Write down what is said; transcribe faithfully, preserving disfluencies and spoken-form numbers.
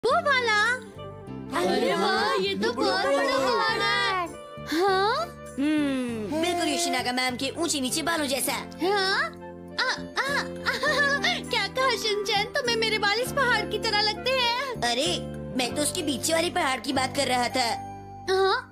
वो वाला। अरे वाह, ये तो बहुत बड़ा पहाड़ है। हाँ हम्म, बिल्कुल योशिनागा मैम के ऊंचे नीचे बालों जैसा। हाँ आ, आ, आ, क्या कहा शिनचैन, तुम्हें मेरे बाल इस पहाड़ की तरह लगते हैं? अरे मैं तो उसके पीछे वाले पहाड़ की बात कर रहा था। हाँ